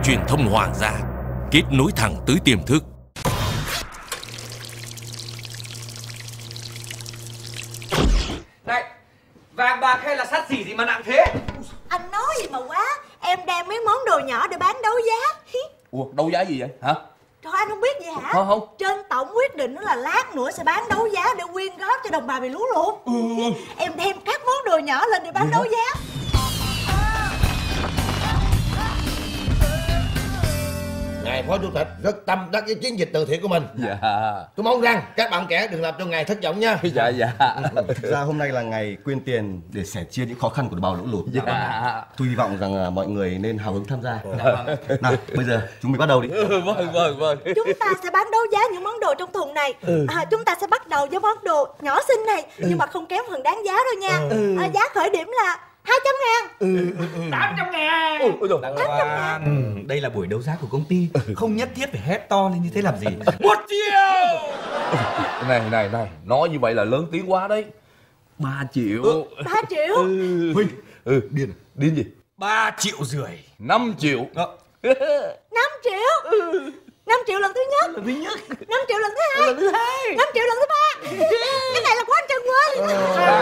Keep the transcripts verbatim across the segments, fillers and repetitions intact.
Truyền thông Hoàng gia, kết nối thẳng tới tiềm thức. Này, vàng bạc hay là sắt xỉ gì mà nặng thế? Anh nói gì mà quá. Em đem mấy món đồ nhỏ để bán đấu giá. Ủa, đấu giá gì vậy hả? Trời, anh không biết gì hả? Không, không. Trên tổng quyết định là lát nữa sẽ bán đấu giá để quyên góp cho đồng bào bị lũ lụt. ừ. Em đem các món đồ nhỏ lên để bán gì đấu hả? giá. Ngài Phó Chủ tịch rất tâm đắc với chiến dịch từ thiện của mình. Dạ. Tôi mong rằng các bạn trẻ đừng làm cho ngài thất vọng nha. Dạ dạ. Thực ra hôm nay là ngày quyên tiền để sẻ chia những khó khăn của đồng bào lũ lụt. Dạ. Tôi hy vọng rằng mọi người nên hào hứng tham gia. Nào, bây giờ chúng mình bắt đầu đi. Ừ, vâng vâng vâng. Chúng ta sẽ bán đấu giá những món đồ trong thùng này. ừ. à, Chúng ta sẽ bắt đầu với món đồ nhỏ xinh này, ừ. nhưng mà không kém phần đáng giá đâu nha. ừ. à, Giá khởi điểm là hai trăm ngàn. ừ, ừ, ừ. tám trăm ngàn. ừ, ừ, tám trăm ngàn. Ừ, đây là buổi đấu giá của công ty, không nhất thiết phải hét to lên như thế làm gì. Một triệu. Này này này, nói như vậy là lớn tiếng quá đấy. Ba triệu. ừ. Ba triệu. ừ. Huynh. Ừ, điên điên gì? Ba triệu rưỡi. Năm triệu. Năm triệu. ừ. Năm triệu lần thứ nhất. Lần thứ nhất. Năm triệu lần thứ hai. Lần thứ hai. Năm triệu lần thứ ba. Cái này là của anh Trần Quỳnh.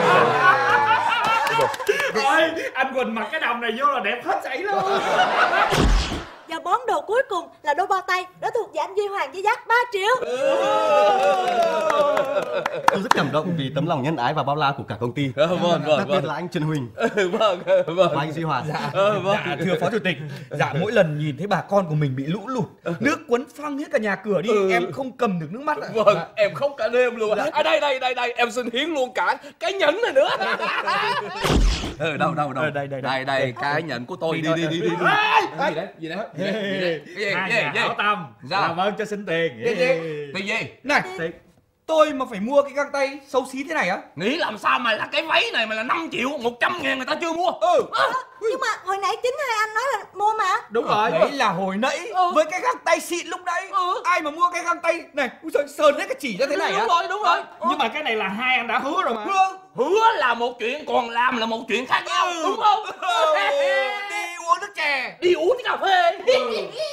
Ôi, anh Quỳnh mặc cái đồng này vô là đẹp hết sảy luôn. Và món đồ cuối cùng là đôi bao tay đã thuộc về anh Duy Hoàng với giá ba triệu. Tôi rất cảm động vì tấm lòng nhân ái và bao la của cả công ty. Ờ, vâng, vâng, Đặc biệt vâng. là anh Trần Huỳnh. Ừ, vâng, vâng. Và anh Duy Hoàng. Dạ, ờ, vâng. dạ, thưa Phó Chủ tịch, dạ mỗi lần nhìn thấy bà con của mình bị lũ lụt, nước cuốn phăng hết cả nhà cửa đi, ừ. em không cầm được nước mắt. Vâng, dạ. Em khóc cả đêm luôn. Dạ. À đây đây đây đây, em xin hiến luôn cả cái nhẫn này nữa. Ừ, đâu đâu đâu. Ờ, đây, đây, đây, đây. đây, cái nhẫn của tôi. Đi đi đi đi. Cái gì đấy? Gì đấy? Gì đấy? Gì đấy? Cái gì? Hai Gì? nhà Gì? hảo tâm, Sao? làm ơn cho xin tiền. Cái gì? Tiền gì? Này, tôi mà phải mua cái găng tay xấu xí thế này á? Nghĩ làm sao mà là cái váy này mà là năm triệu, một trăm ngàn người ta chưa mua. Ừ. à, Nhưng mà hồi nãy chính hai anh nói là mua mà. Đúng rồi, đấy là hồi nãy. ừ. Với cái găng tay xịn lúc đấy. ừ. Ai mà mua cái găng tay này, ui giời, sờn hết cái chỉ ra thế này á. Đúng rồi, đúng rồi. ừ. Nhưng mà cái này là hai anh đã hứa rồi mà. Hứa, hứa là một chuyện, còn làm là một chuyện khác nhau. ừ. Đúng không? ừ. Đi uống nước chè, đi uống cái cà phê. ừ.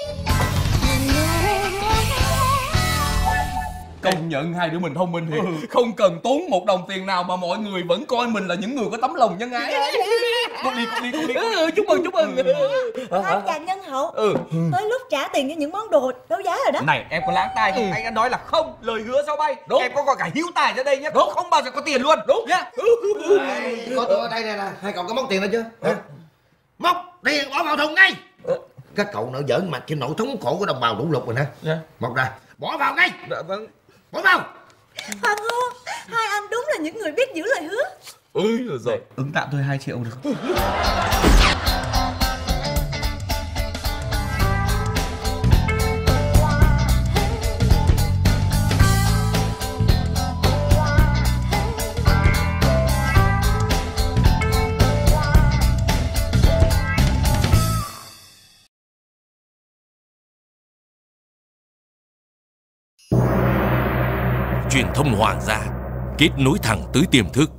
Công nhận hai đứa mình thông minh thiệt. ừ. Không cần tốn một đồng tiền nào mà mọi người vẫn coi mình là những người có tấm lòng nhân ái. Cút đi, cút đi, cút đi. ừ, chúc mừng, chúc mừng. Anh chàng nhân hậu. ừ. Tới lúc trả tiền cho những món đồ đấu giá rồi đó. Này, em có lãng tai không? ừ. Anh đã nói là không, lời hứa sao bay. Đúng. Em có gọi cả hữu tài ra đây nhé. Đúng. Không bao giờ có tiền luôn. Đúng nhá. Đây, có tôi ở đây nè, hai cậu có móc tiền đó chưa? Hả? Móc tiền bỏ vào thùng ngay. Các cậu nỡ giỡn mặt trên nỗi thống khổ của đồng bào lũ lụt rồi nè. Dạ. Móc ra, bỏ vào ngay. Dạ vâng. Bỏ vào. Hoàng hôn, hai anh đúng là những người biết giữ lời hứa. Ôi rồi rồi. Ứng tạm tôi hai triệu được. Truyền thông Hoàng gia, kết nối thẳng tới tiềm thức.